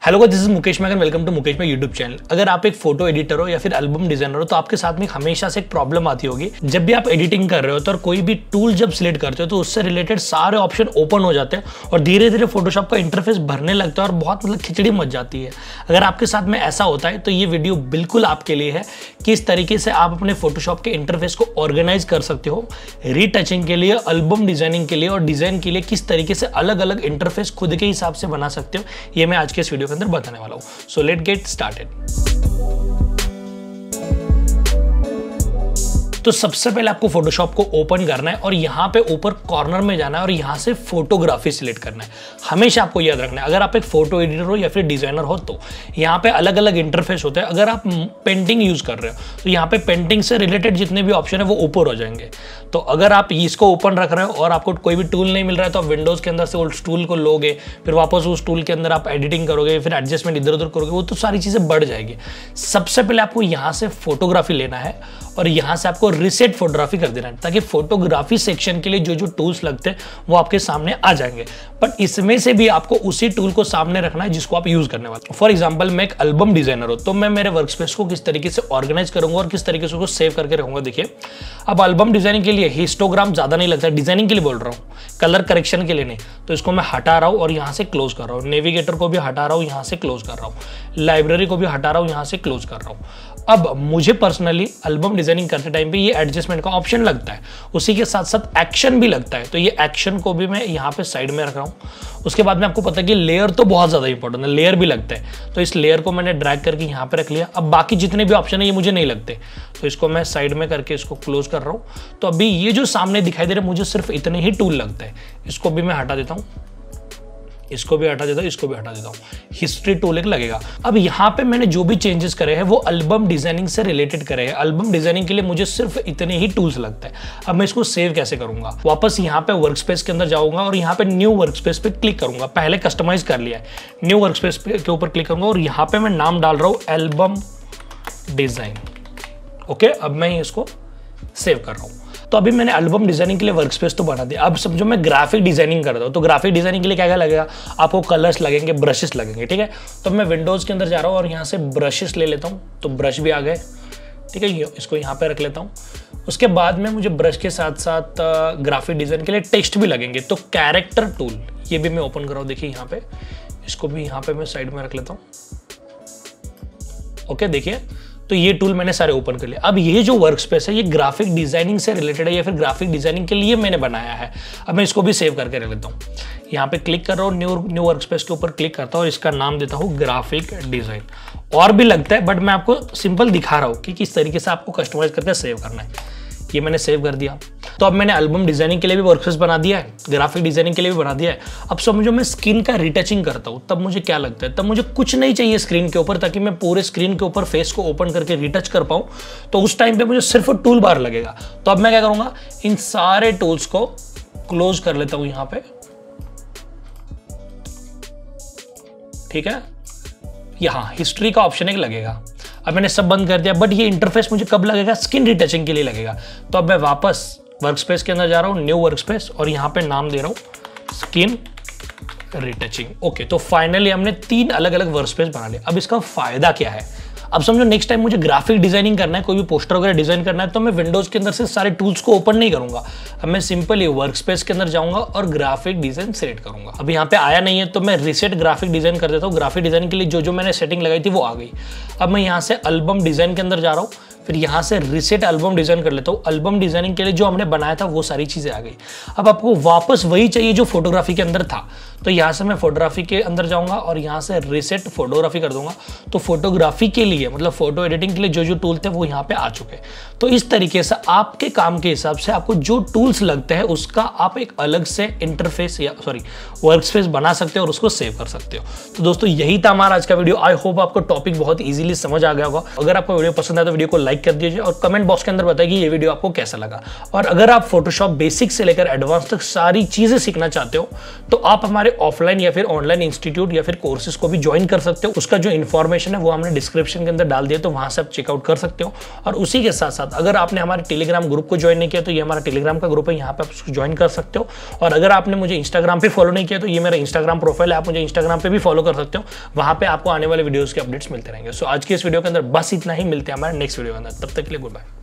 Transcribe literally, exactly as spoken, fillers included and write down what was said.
Hello guys, this is Mukesh Magan. Welcome to Mukesh Magan YouTube channel. अगर आप एक फोटो एडिटर हो या फिर एल्बम डिजाइनर हो तो आपके साथ में हमेशा से एक प्रॉब्लम आती होगी। जब भी आप एडिटिंग कर रहे हो तो और कोई भी टूल जब सिलेक्ट करते हो तो उससे रिलेटेड सारे ऑप्शन ओपन हो जाते हैं और धीरे धीरे फोटोशॉप का इंटरफेस भरने लगता है और बहुत मतलब खिचड़ी मच जाती है। अगर आपके साथ में ऐसा होता है तो ये वीडियो बिल्कुल आपके लिए है। किस तरीके से आप अपने फोटोशॉप के इंटरफेस को ऑर्गेनाइज कर सकते हो, रीटचिंग के लिए, एल्बम डिजाइनिंग के लिए और डिजाइन के लिए किस तरीके से अलग अलग इंटरफेस खुद के हिसाब से बना सकते हो, ये मैं आज के इस वीडियो के अंदर बताने वाला हूँ। So let's get started. तो सबसे पहले आपको फोटोशॉप को ओपन करना है और यहाँ पे ऊपर कॉर्नर में जाना है और यहाँ से फोटोग्राफी सिलेक्ट करना है। हमेशा आपको याद रखना है, अगर आप एक फोटो एडिटर हो या फिर डिजाइनर हो तो यहाँ पे अलग अलग इंटरफेस होते हैं। अगर आप पेंटिंग यूज कर रहे हो तो यहाँ पे पेंटिंग से रिलेटेड जितने भी ऑप्शन है वो ऊपर हो जाएंगे। तो अगर आप इसको ओपन रख रहे हो और आपको कोई भी टूल नहीं मिल रहा है तो आप विंडोज के अंदर से उस टूल को लोगे, फिर वापस उस टूल के अंदर आप एडिटिंग करोगे, फिर एडजस्टमेंट इधर उधर करोगे, वो तो सारी चीजें बढ़ जाएगी। सबसे पहले आपको यहाँ से फोटोग्राफी लेना है और यहाँ से आपको रिसेट फोटोग्राफी कर देना है ताकि फोटोग्राफी सेक्शन के लिए जो जो टूल्स लगते हैं वो आपके सामने आ जाएंगे। बट इसमें से भी आपको उसी टूल को सामने रखना है जिसको आप यूज करने वाले। फॉर एग्जांपल, मैं एक एल्बम डिजाइनर हूं तो मैं मेरे वर्कस्पेस को किस तरीके से ऑर्गेनाइज करूंगा और किस तरीके से उसको सेव करके रखूंगा। देखिए, अब एल्बम डिजाइनिंग के लिए हिस्टोग्राम ज्यादा नहीं लगता है, डिजाइनिंग के लिए बोल रहा हूँ, कलर करेक्शन के लिए नहीं। तो इसको मैं हटा रहा हूँ और यहाँ से क्लोज कर रहा हूँ। नेविगेटर को भी हटा रहा हूँ, यहाँ से क्लोज कर रहा हूँ। लाइब्रेरी को भी हटा रहा हूँ, यहाँ से क्लोज कर रहा हूँ। अब मुझे पर्सनली एल्बम डिजाइनिंग करते टाइम पे ये एडजस्टमेंट का ऑप्शन लगता है, उसी के साथ साथ एक्शन भी लगता है। तो ये एक्शन को भी मैं यहाँ पे साइड में रख रहा हूँ। उसके बाद में आपको पता है कि लेयर तो बहुत ज्यादा इंपॉर्टेंट है, लेयर भी लगता है। तो इस लेयर को मैंने ड्रैग करके यहाँ पे रख लिया। अब बाकी जितने भी ऑप्शन है ये मुझे नहीं लगते, तो इसको मैं साइड में करके इसको क्लोज कर रहा हूँ। तो अभी ये जो सामने दिखाई दे रहा है मुझे सिर्फ इतने ही टूल लगता है। इसको भी मैं हटा देता हूँ, इसको भी हटा देता हूं, इसको भी हटा देता हूं। हिस्ट्री टूल एक लगेगा। अब यहाँ पे मैंने जो भी चेंजेस करे हैं वो एल्बम डिजाइनिंग से रिलेटेड करे हैं। एल्बम डिजाइनिंग के लिए मुझे सिर्फ इतने ही टूल्स लगते हैं। अब मैं इसको सेव कैसे करूंगा? वापस यहाँ पे वर्कस्पेस के अंदर जाऊंगा और यहाँ पे न्यू वर्कस्पेस पे क्लिक करूंगा। पहले कस्टमाइज कर लिया है, न्यू वर्कस्पेस के ऊपर क्लिक करूंगा और यहाँ पे मैं नाम डाल रहा हूं एल्बम डिजाइन। ओके, अब मैं इसको सेव कर रहा हूं। तो अभी मैंने एल्बम डिजाइनिंग के लिए वर्कस्पेस तो बना दिया। अब समझो मैं ग्राफिक डिजाइनिंग करता हूँ तो ग्राफिक डिजाइनिंग के लिए क्या क्या लगेगा? आपको कलर्स लगेंगे, ब्रशेस लगेंगे। ठीक है, तो मैं विंडोज के अंदर जा रहा हूँ और यहाँ से ब्रशेस ले लेता हूँ। तो ब्रश भी आ गए। ठीक है, इसको यहाँ पे रख लेता हूँ। उसके बाद में मुझे ब्रश के साथ साथ ग्राफिक डिजाइन के लिए टेक्स्ट भी लगेंगे। तो कैरेक्टर टूल ये भी मैं ओपन कर रहा हूँ। देखिए यहाँ पे, इसको भी यहाँ पे मैं साइड में रख लेता हूँ। ओके, देखिए तो ये टूल मैंने सारे ओपन कर लिए। अब ये जो वर्कस्पेस है ये ग्राफिक डिजाइनिंग से रिलेटेड है या फिर ग्राफिक डिजाइनिंग के लिए मैंने बनाया है। अब मैं इसको भी सेव करके रख लेता हूँ। यहाँ पे क्लिक कर रहा हूँ, न्यू न्यू वर्कस्पेस के ऊपर क्लिक करता हूँ और इसका नाम देता हूँ ग्राफिक डिजाइन। और भी लगता है बट मैं आपको सिंपल दिखा रहा हूँ कि किस तरीके से आपको कस्टमाइज करके सेव करना है। ये मैंने सेव कर दिया। तो अब मैंने एल्बम डिजाइनिंग के लिए भी वर्कस्पेस बना दिया है, ग्राफिक डिजाइनिंग के लिए भी बना दिया है। अब समझो मैं स्क्रीन का रिटचिंग करता हूँ तब मुझे क्या लगता है? तब मुझे कुछ नहीं चाहिए स्क्रीन के ऊपर ताकि मैं पूरे स्क्रीन के ऊपर फेस को ओपन करके रिटच कर पाऊँ। तो उस टाइम पे मुझे सिर्फ टूल बार लगेगा। तो अब मैं क्या करूंगा, इन सारे टूल्स को क्लोज कर लेता हूं यहाँ पे। ठीक है, यहाँ हिस्ट्री का ऑप्शन एक लगेगा। अब मैंने सब बंद कर दिया बट ये इंटरफेस मुझे कब लगेगा? स्किन रिटचिंग के लिए लगेगा। तो अब मैं वापस वर्कस्पेस के अंदर जा रहा हूँ, न्यू वर्कस्पेस, और यहाँ पे नाम दे रहा हूँ स्किन रिटचिंग। ओके, तो फाइनली हमने तीन अलग अलग वर्कस्पेस बना लिए। अब इसका फायदा क्या है? अब समझो नेक्स्ट टाइम मुझे ग्राफिक डिजाइनिंग करना है, कोई भी पोस्टर वगैरह डिजाइन करना है तो मैं विंडोज के अंदर से सारे टूल्स को ओपन नहीं करूंगा। अब मैं सिंपली वर्कस्पेस के अंदर जाऊंगा और ग्राफिक डिजाइन सेलेक्ट करूंगा। अब यहाँ पे आया नहीं है तो मैं रिसेट ग्राफिक डिजाइन कर देता हूँ। ग्राफिक डिजाइन के लिए जो जो मैंने सेटिंग लगाई थी वो आ गई। अब मैं यहाँ से एल्बम डिजाइन के अंदर जा रहा हूँ, फिर यहाँ से रिसेट एल्बम डिजाइन कर लेता हूँ। एल्बम डिजाइनिंग के लिए जो हमने बनाया था वो सारी चीजें आ गई। अब आपको वापस वही चाहिए जो फोटोग्राफी के अंदर था, तो यहाँ से मैं फोटोग्राफी के अंदर जाऊंगा और यहाँ से रिसेट फोटोग्राफी कर दूंगा। तो फोटोग्राफी के लिए मतलब फोटो एडिटिंग के लिए जो जो टूल थे वो यहाँ पे आ चुके। तो इस तरीके से आपके काम के हिसाब से आपको जो टूल्स लगते हैं उसका आप एक अलग से इंटरफेस या सॉरी वर्कस्पेस बना सकते हो और उसको सेव कर सकते हो। तो दोस्तों यही था हमारा आज का वीडियो। आई होप आपको टॉपिक बहुत इजीली समझ आ गया होगा। अगर आपको वीडियो पसंद आया तो वीडियो को लाइक कर दीजिए और कमेंट बॉक्स के अंदर बताइए कि ये वीडियो आपको कैसा लगा। और अगर आप फोटोशॉप बेसिक से लेकर एडवांस तक सारी चीजें सीखना चाहते हो तो आप हमारे ऑफलाइन या फिर ऑनलाइन इंस्टीट्यूट या फिर कोर्सेज को भी ज्वाइन कर सकते हो। उसका जो इन्फॉर्मेशन है वो हमने डिस्क्रिप्शन के अंदर डाल दिया, तो वहां से आप चेकआउट कर सकते हो। और उसी के साथ साथ अगर आपने हमारे टेलीग्राम ग्रुप को ज्वाइन नहीं किया तो ये हमारा टेलीग्राम का ग्रुप है, यहाँ पे आप उसको ज्वाइन कर सकते हो। और अगर आपने मुझे इंस्टाग्राम पे फॉलो नहीं किया तो ये मेरा इंस्टाग्राम प्रोफाइल है, आप मुझे इंस्टाग्राम पे भी फॉलो कर सकते हो। वहां पे आपको आने वाले वीडियोस के अपडेट्स मिलते रहेंगे। सो आज के इस वीडियो के अंदर बस इतना ही, मिलते हैं हमारे नेक्स्ट वीडियो के अंदर, तब तक के लिए गुड बाय।